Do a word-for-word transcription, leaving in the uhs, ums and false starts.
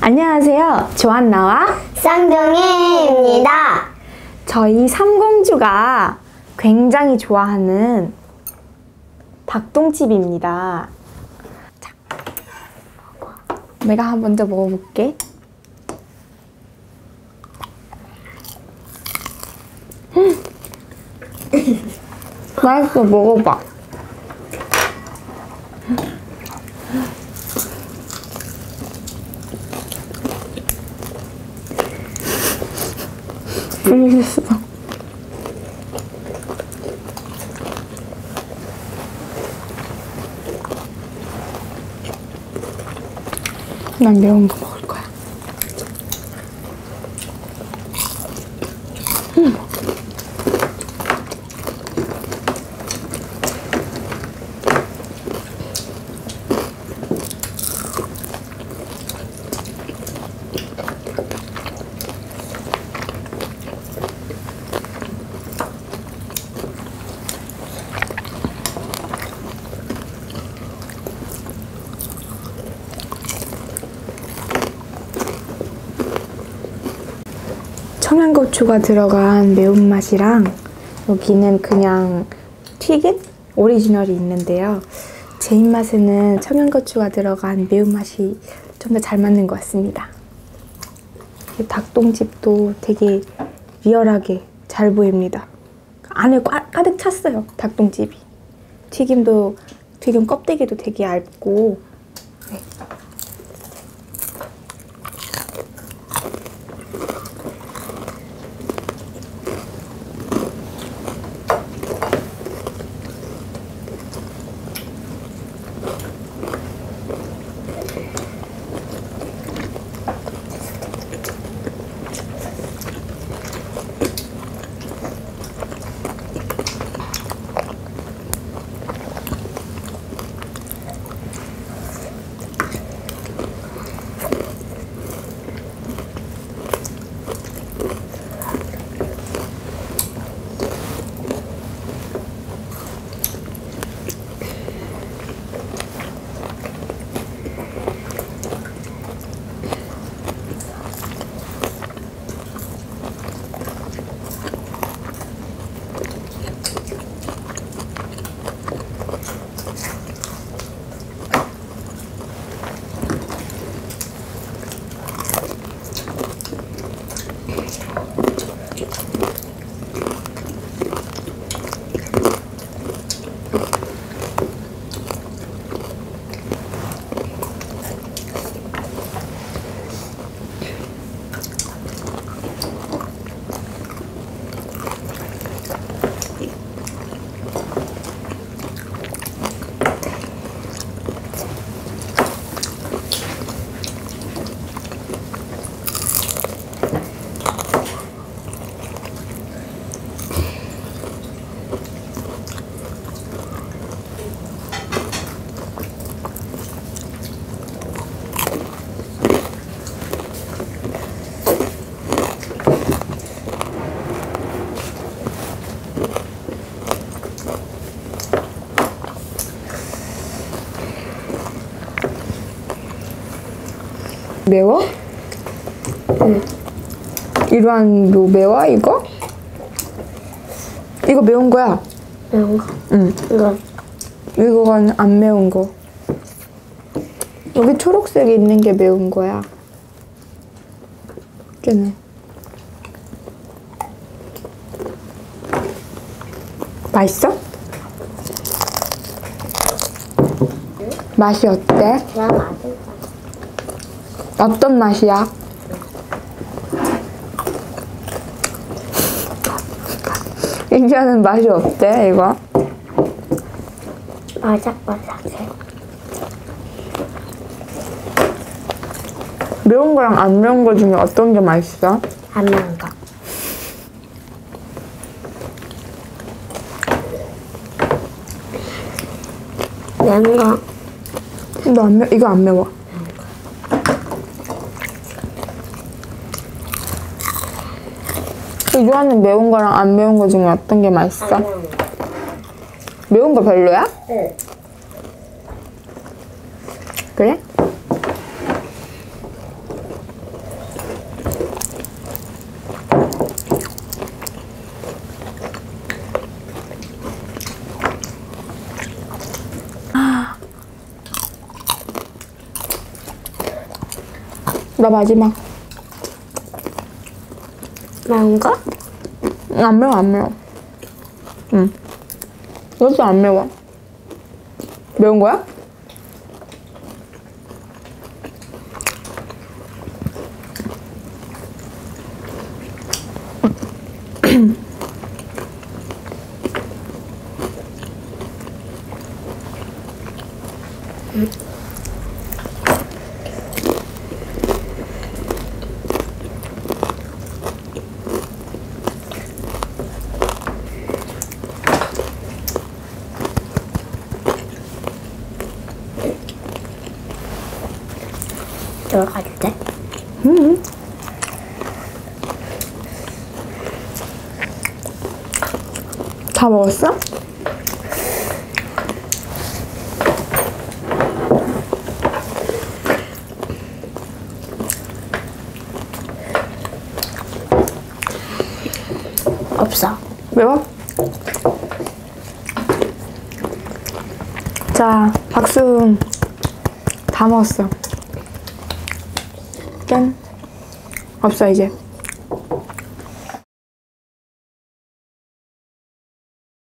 안녕하세요. 조안나와 쌍둥이입니다. 저희 삼공주가 굉장히 좋아하는 닭똥집입니다. 자, 내가 먼저 먹어볼게. 음. 맛있어, 먹어봐. 맛있어. 난 매운 거 먹을 거야. 음. 청양고추가 들어간 매운맛이랑 여기는 그냥 튀긴 오리지널이 있는데요. 제 입맛에는 청양고추가 들어간 매운맛이 좀 더 잘 맞는 것 같습니다. 닭똥집도 되게 리얼하게 잘 보입니다. 안에 가득 찼어요, 닭똥집이. 튀김도, 튀김 껍데기도 되게 얇고. 네. 매워? 응. 이러한 뭐 매워 이거? 이거 매운 거야. 매운 거? 응. 이거? 이거는 안 매운 거. 여기 초록색이 있는 게 매운 거야. 깨네. 맛있어? 응? 맛이 어때? 그냥 맛있어. 어떤 맛이야? 이제는 맛이 어때, 이거? 바삭바삭해. 매운 거랑 안 매운 거 중에 어떤 게 맛있어? 안 매운 거. 매운 거. 너 안 매, 이거 안 매워. 유아는 매운 거랑 안 매운 거 중에 어떤 게 맛있어? 안 매운 거. 매운 거 별로야? 응. 그래? 나 마지막. 매운 거? 안 매워, 안 매워. 응. 이것도 안 매워. 매운 거야? 들어갈 때? 음. 다 먹었어? 없어. 매워? 자, 박수. 다 먹었어. 짠. 없어, 이제.